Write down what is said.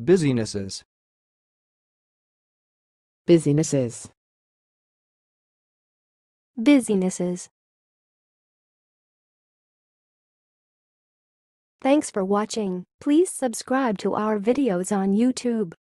busy-ness-es. Busy-ness-es. Busy-ness-es. Thanks for watching. Please subscribe to our videos on YouTube.